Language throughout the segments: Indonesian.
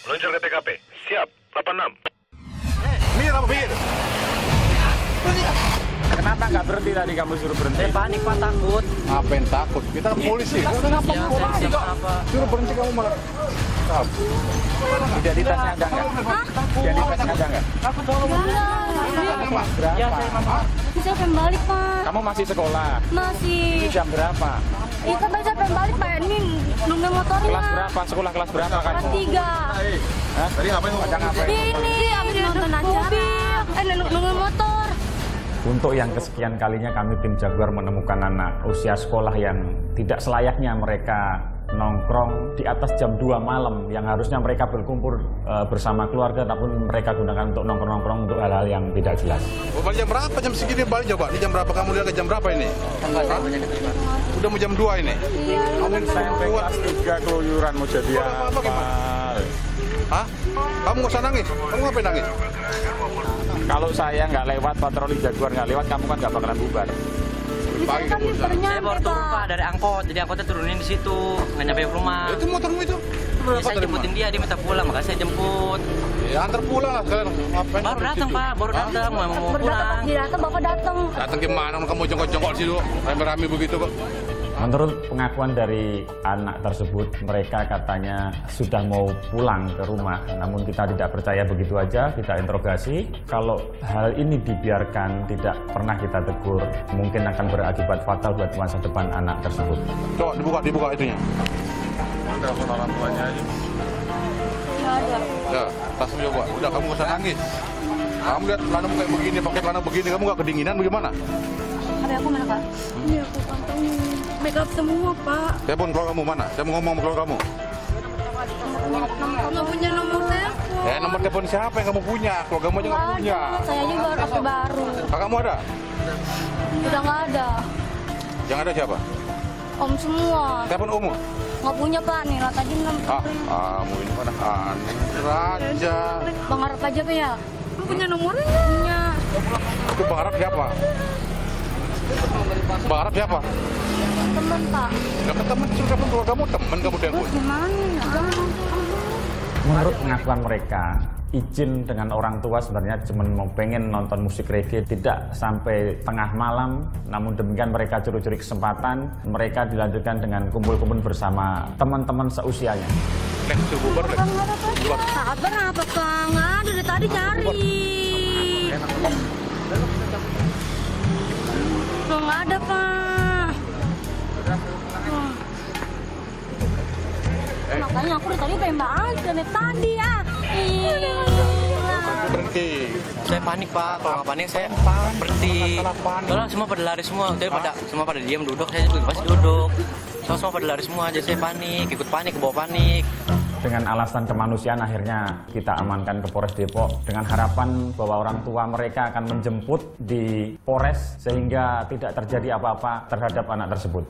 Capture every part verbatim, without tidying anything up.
Meluncur ke T K P. Siap, delapan enam. Mir apa Mir? Kenapa nggak berhenti tadi kamu suruh berhenti? Saya panik Pak, takut. Ngapain takut? Kita kan polisi. Kenapa Ya, mau saya kok? apa? Suruh berhenti kamu malah. Identitasnya ada nggak? Identitasnya ada nggak? Ya, saya mama. Bisa pengen balik, Pak. Kamu masih sekolah? Masih. Ini jam berapa? Itu baca pengen balik, Pak. Ini nunggu motornya. Kelas berapa? Sekolah kelas berapa Kelas kamu? tiga. Hah? Tadi ngapain? Ada ngapain? Ini habis nonton acara. Eh, nunggu motor. Untuk yang kesekian kalinya kami tim Jaguar menemukan anak usia sekolah yang tidak selayaknya mereka nongkrong di atas jam dua malam yang harusnya mereka berkumpul uh, bersama keluarga, tapi mereka gunakan untuk nongkrong-nongkrong untuk hal-hal yang tidak jelas. Oh, balik jam berapa? Jam segini balik coba. Ini jam berapa? Kamu lihat ke jam berapa ini? Hah? Udah mau jam dua ini? Iya. Kamu sampai kelas tiga keluyuran mau jadi apa? Hah? Kamu nggak usah nangis. Kamu ngapain nangis? Kalau saya nggak lewat, patroli Jaguar nggak lewat, kamu kan nggak bakalan bubar. Pagi kamu udah. Saya baru turun Pak dari angkot, jadi angkotnya turunin di situ, nggak nyampe rumah. Itu motormu itu? Ya, saya jemputin dia, dia minta pulang, makanya saya jemput. Ya antar pulang lah kalian. Ngapain? Baru datang Pak, baru datang, mau mau Baru datang, pulang. pas dia datang, Bapak datang. Datang gimana? Kamu jongkok-jongkok di situ, rame-rame begitu kok. Menurut pengakuan dari anak tersebut, mereka katanya sudah mau pulang ke rumah. Namun kita tidak percaya begitu aja, kita interogasi. Kalau hal ini dibiarkan, tidak pernah kita tegur, mungkin akan berakibat fatal buat masa depan anak tersebut. Coba dibuka, dibuka itunya. Telepon orang tuanya aja. Nggak ada. Ya, tas coba. Udah kamu nggak usah nangis. Kamu lihat celana kayak begini, pakai celana begini, kamu nggak kedinginan bagaimana? H P aku mana, Kak? Ini aku kantongin. Make up semua, Pak. Telepon keluarga kamu mana? Saya mau ngomong sama keluarga kamu. Nggak punya nomor telepon. Eh, nomor telepon siapa yang kamu punya? Keluarga kamu aja nggak Nggak punya. ada. Saya juga baru H P baru. Kakak kamu ada? Udah nggak ada. Yang ada siapa? Om semua. Telepon umum. Nggak punya, Pak. Nih, lah tadi enam. Ah, kamu ini mana aneh raja. Bang Harap aja, Pak, ya? Lu punya nomornya? Punya. Itu Bang Arab siapa? Bang Arab siapa? Temen, Pak. Dapat teman, suruh telepon keluarga kamu, teman kamu telepon. Gimana ya? Menurut pengakuan mereka, izin dengan orang tua sebenarnya cuma mau pengen nonton musik reggae, tidak sampai tengah malam. Namun demikian mereka curi-curi kesempatan, mereka dilanjutkan dengan kumpul-kumpul bersama teman-teman seusianya. Nek, suruh bubar, Nek. Bubar. Sabar apa, Kak? Nggak ada, dari tadi cari. Loh, nggak ada, Pak. Eh. Makanya aku dari tadi pengen banget dari tadi, ah. Iya. Berhenti. Saya panik Pak, kalau nggak panik saya berhenti. Soalnya semua pada lari semua, jadi pada semua pada diam duduk, saya juga pasti duduk. Soalnya semua pada lari semua, jadi saya panik, ikut panik, kebawa panik. Dengan alasan kemanusiaan akhirnya kita amankan ke Polres Depok dengan harapan bahwa orang tua mereka akan menjemput di Polres sehingga tidak terjadi apa-apa terhadap anak tersebut.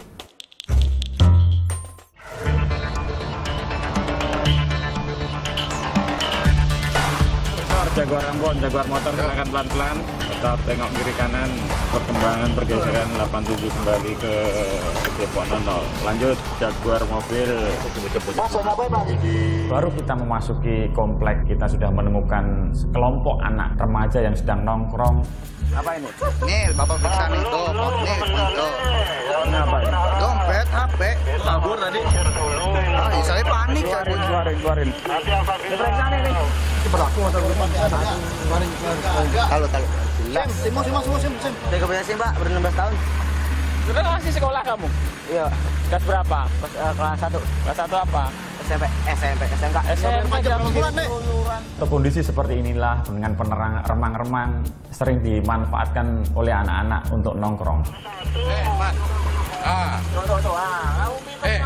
Jaguar Ambon, Jaguar motor silakan pelan-pelan, tetap tengok kiri kanan, perkembangan pergeseran delapan tujuh kembali ke Depok nol nol. Lanjut Jaguar mobil. Baru kita memasuki komplek, kita sudah menemukan sekelompok anak remaja yang sedang nongkrong. Apa ini? Nih, Bapak periksa nih, tuh, nih, tuh. Ini apa ini? Dompet, H P. Kabur tadi. Ah, saya panik kan. Keluarin, keluarin, keluarin. Diperiksa nih, nih. Halo, halo. Sim, sim, sim, sim, sim, sim. Saya kebetulan sih, Mbak, berenam belas tahun. Sudah masih sekolah kamu? Iya, Kelas berapa? kelas, uh, kelas satu. Kelas satu apa? S M P, S M P, S M K. S M P jam Untuk kondisi seperti inilah dengan penerang remang-remang sering dimanfaatkan oleh anak-anak untuk nongkrong. Eh, Mas. Ah. Eh.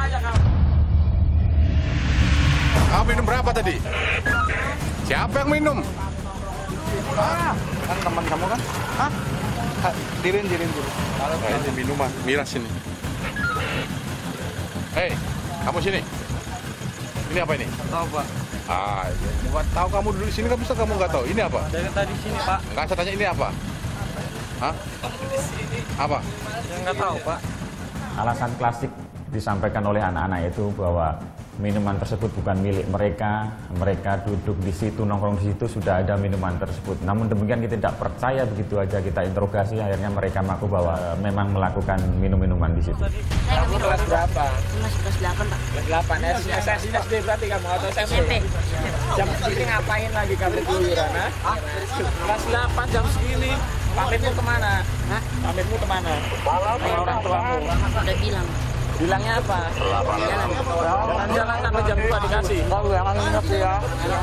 Kamu minum berapa tadi? Siapa yang minum? Ah, kan teman kamu kan? Hah? Dirin, dirin, dirin. Nah, ini minuman, miras ini. Hei, kamu sini. Ini apa ini? Tahu Pak, Ah, buat tahu kamu dulu di sini kan bisa kamu nggak tahu. Ini apa? dari tadi sini Pak, Nggak saya tanya ini apa? Hah? Apa? saya nggak tahu Pak. Alasan klasik disampaikan oleh anak-anak itu bahwa minuman tersebut bukan milik mereka, mereka duduk di situ, nongkrong di situ, sudah ada minuman tersebut. Namun demikian kita tidak percaya, begitu aja kita interogasi, akhirnya mereka mengaku bahwa memang melakukan minum-minuman di situ. Kamu kelas berapa? Masih kelas delapan, Pak. Kelas delapan, S D berarti kamu atau S M P? Jam segini ngapain lagi kamu keluyuran, ha? Kelas delapan jam segini, pamitmu kemana? Hah? Pamitmu kemana? Sama orang tuamu? Udah bilang. Bilangnya apa? Jalan-jalan sampai jam dua dikasih. Jangan ingat ya.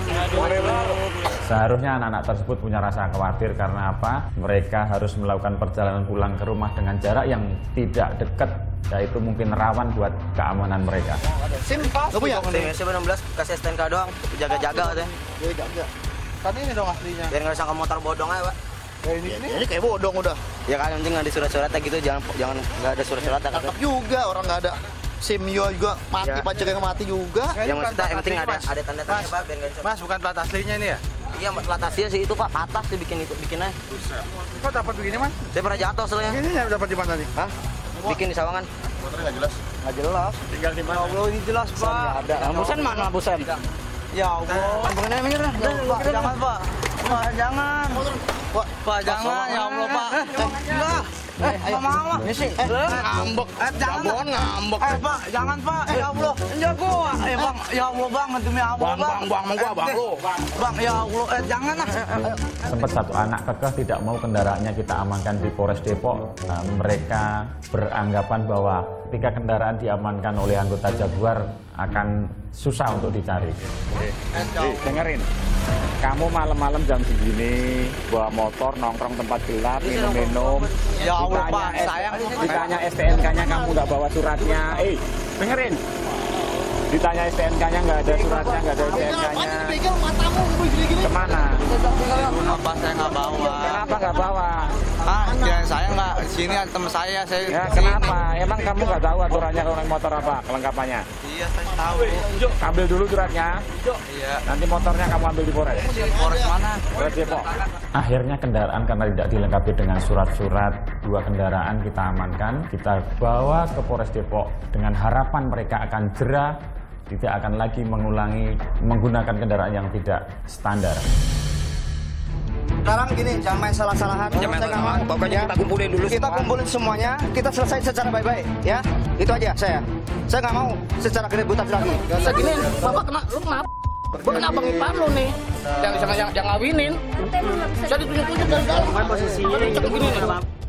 Seharusnya anak-anak tersebut punya rasa khawatir karena apa? Mereka harus melakukan perjalanan pulang ke rumah dengan jarak yang tidak dekat, yaitu mungkin rawan buat keamanan mereka. SIM pas. Gak punya? SIM enam belas kasih S T N K doang, jaga-jaga katanya. Iya, jaga. Kan ini dong aslinya. Biar nggak disangka motor bodong aja, Pak. Ya, ini, ini, ini kayak bodong udah. Ya kan, yang penting nggak ada surat-suratnya gitu, jangan jangan nggak ada surat-suratnya. Tetap juga orang nggak ada SIM juga mati, Ya. pacarnya mati juga. Yang maksudnya yang penting ada ada tanda-tanda, Pak, biar nggak bisa. Mas, bukan plat aslinya ini ya? Iya, plat aslinya sih itu, Pak, patah sih bikin itu bikinnya. Kok dapat begini, Mas? Saya pernah jatuh soalnya. Ini dapat di mana nih? Hah? Bikin di Sawangan. Motornya nggak jelas. Nggak jelas. Tinggal di mana? Allah, ini jelas, Pak. Ada. Busan mana, Busan? Ya Allah. Bukan yang mikir, Pak, jangan, Pak. Pak, jangan. Pak, Pak, jangan, ya Allah, Pak. Enggak. Eh, ayo mau. Ini sih. Ngambek. Eh, jangan. ngambek. Eh, Pak, jangan, Pak. Ya Allah. Ya gua. Eh, Bang, ya Allah, Bang, demi Allah, Bang. Bang, Bang, Bang, gua, Bang. Bang, ya Allah. Eh, jangan lah. Sempat satu anak kekeh tidak mau kendaraannya kita amankan di Polres Depok. Nah, mereka beranggapan bahwa ketika kendaraan diamankan oleh anggota Jaguar akan susah untuk dicari. Eh, dengerin. Kamu malam-malam jam segini bawa motor nongkrong tempat gelap, minum-minum. Ya Allah, Ditanya Pak, S- sayang. Ditanya S T N K-nya kamu nggak bawa suratnya. Eh, dengerin. Ditanya S T N K-nya nggak ada suratnya, nggak ada S T N K-nya. Kemana? Kenapa saya nggak bawa? Kenapa nggak bawa? Ah, ya saya nggak sini ada teman saya, saya Ya kenapa? Emang kamu nggak tahu aturannya kalau naik motor apa kelengkapannya? Iya, saya tahu. Ambil dulu suratnya. Iya. Nanti motornya kamu ambil di Polres. Polres mana? Polres Depok. Akhirnya kendaraan karena tidak dilengkapi dengan surat-surat, dua kendaraan kita amankan, kita bawa ke Polres Depok dengan harapan mereka akan jera, tidak akan lagi mengulangi menggunakan kendaraan yang tidak standar. Sekarang gini, jangan main salah-salahan. Jangan main Saya nggak salah-salahan. mau. Pokoknya Ya. kita kumpulin dulu Kita semua. kumpulin semuanya, kita selesai secara baik-baik, ya. Itu aja saya. Saya nggak mau secara keributan lagi. Segini, bapak kena, lu kenapa? Gue kena bang ipar lu nih, yang yang yang, yang ngawinin. Saya ditunjuk-tunjuk dari dalam. Posisinya begini nih.